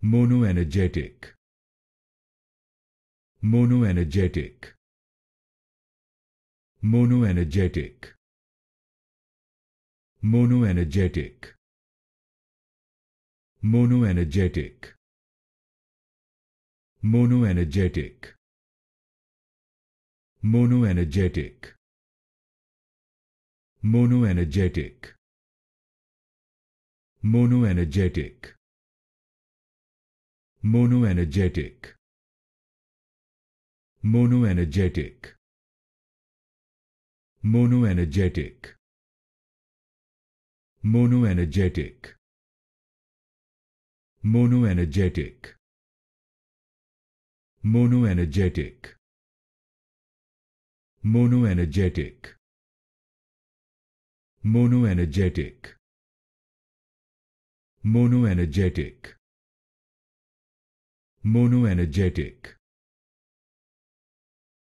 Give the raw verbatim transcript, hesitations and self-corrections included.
Monoenergetic. Monoenergetic. Monoenergetic. Monoenergetic. Monoenergetic. Monoenergetic. Monoenergetic. Monoenergetic. Monoenergetic. Monoenergetic. Monoenergetic. Monoenergetic. Monoenergetic. Monoenergetic. Monoenergetic. Monoenergetic. Monoenergetic. Monoenergetic. Monoenergetic.